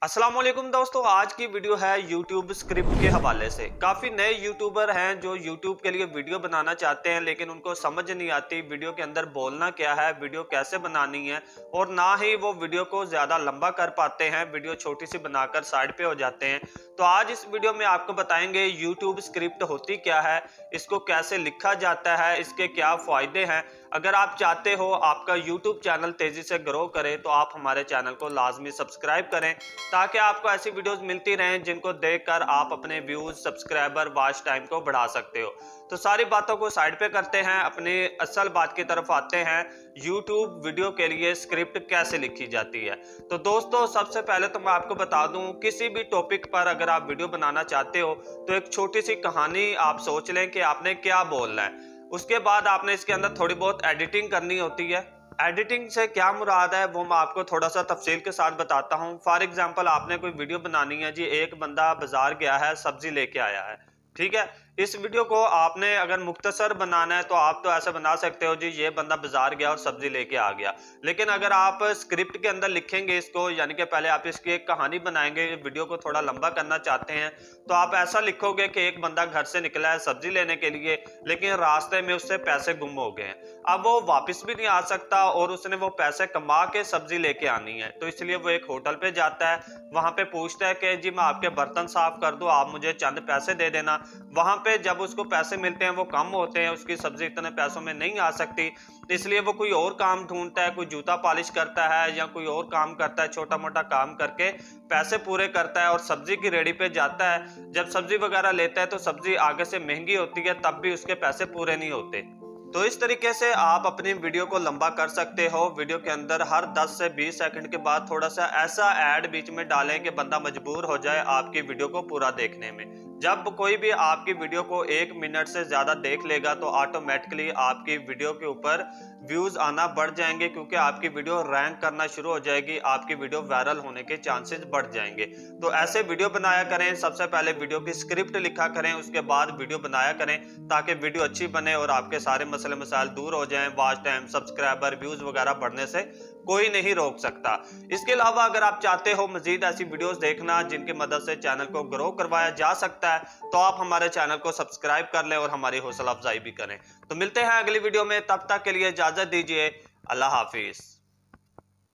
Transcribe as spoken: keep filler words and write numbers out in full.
अस्सलाम वालेकुम दोस्तों, आज की वीडियो है YouTube स्क्रिप्ट के हवाले से। काफ़ी नए यूट्यूबर हैं जो YouTube के लिए वीडियो बनाना चाहते हैं, लेकिन उनको समझ नहीं आती वीडियो के अंदर बोलना क्या है, वीडियो कैसे बनानी है, और ना ही वो वीडियो को ज़्यादा लंबा कर पाते हैं, वीडियो छोटी सी बनाकर साइड पे हो जाते हैं। तो आज इस वीडियो में आपको बताएंगे YouTube स्क्रिप्ट होती क्या है, इसको कैसे लिखा जाता है, इसके क्या फ़ायदे हैं। अगर आप चाहते हो आपका यूट्यूब चैनल तेज़ी से ग्रो करे तो आप हमारे चैनल को लाजमी सब्सक्राइब करें, ताकि आपको ऐसी वीडियोस मिलती रहें जिनको देखकर आप अपने व्यूज, सब्सक्राइबर, वॉच टाइम को बढ़ा सकते हो। तो सारी बातों को साइड पे करते हैं, अपनी असल बात की तरफ आते हैं। यूट्यूब वीडियो के लिए स्क्रिप्ट कैसे लिखी जाती है। तो दोस्तों, सबसे पहले तो मैं आपको बता दूं, किसी भी टॉपिक पर अगर आप वीडियो बनाना चाहते हो तो एक छोटी सी कहानी आप सोच लें कि आपने क्या बोलना है। उसके बाद आपने इसके अंदर थोड़ी बहुत एडिटिंग करनी होती है। एडिटिंग से क्या मुराद है वो मैं आपको थोड़ा सा तफसील के साथ बताता हूँ। फॉर एग्जांपल, आपने कोई वीडियो बनानी है जी, एक बंदा बाजार गया है, सब्जी लेके आया है, ठीक है। इस वीडियो को आपने अगर मुख्तसर बनाना है तो आप तो ऐसा बना सकते हो जी, ये बंदा बाजार गया और सब्जी लेके आ गया। लेकिन अगर आप स्क्रिप्ट के अंदर लिखेंगे इसको, यानी कि पहले आप इसकी एक कहानी बनाएंगे, वीडियो को थोड़ा लंबा करना चाहते हैं, तो आप ऐसा लिखोगे कि एक बंदा घर से निकला है सब्जी लेने के लिए, लेकिन रास्ते में उससे पैसे गुम हो गए हैं। अब वो वापस भी नहीं आ सकता और उसने वो पैसे कमा के सब्जी लेके आनी है, तो इसलिए वो एक होटल पे जाता है, वहां पे पूछता है कि जी मैं आपके बर्तन साफ कर दूं, आप मुझे चंद पैसे दे देना। वहां पे जब उसको पैसे मिलते हैं वो कम होते हैं, उसकी सब्जी इतने पैसों में नहीं आ सकती, इसलिए वो कोई और काम ढूंढता है, कोई जूता पॉलिश करता है या कोई और काम करता है, छोटा मोटा काम करके पैसे पूरे करता है और सब्जी की रेडी पे जाता है। जब सब्जी वगैरह लेता है तो सब्जी आगे से महंगी होती है, तब भी उसके पैसे पूरे नहीं होते। तो इस तरीके से आप अपनी वीडियो को लंबा कर सकते हो। वीडियो के अंदर हर दस से बीस सेकंड के बाद थोड़ा सा ऐसा ऐड बीच में डालें कि बंदा मजबूर हो जाए आपकी वीडियो को पूरा देखने में। जब कोई भी आपकी वीडियो को एक मिनट से ज्यादा देख लेगा तो ऑटोमेटिकली आपकी वीडियो के ऊपर व्यूज आना बढ़ जाएंगे, क्योंकि आपकी वीडियो रैंक करना शुरू हो जाएगी, आपकी वीडियो वायरल होने के चांसेस बढ़ जाएंगे। तो ऐसे वीडियो बनाया करें, सबसे पहले वीडियो की स्क्रिप्ट लिखा करें, उसके बाद वीडियो बनाया करें, ताकि वीडियो अच्छी बने और आपके सारे मसले मसाइल दूर हो जाएं। वॉच टाइम, सब्सक्राइबर, व्यूज वगैरह बढ़ने से कोई नहीं रोक सकता। इसके अलावा अगर आप चाहते हो मजीद ऐसी वीडियोस देखना जिनकी मदद से चैनल को ग्रो करवाया जा सकता है, तो आप हमारे चैनल को सब्सक्राइब कर लें और हमारी हौसला अफजाई भी करें। तो मिलते हैं अगली वीडियो में, तब तक के लिए इजाजत दीजिए। अल्लाह हाफिज।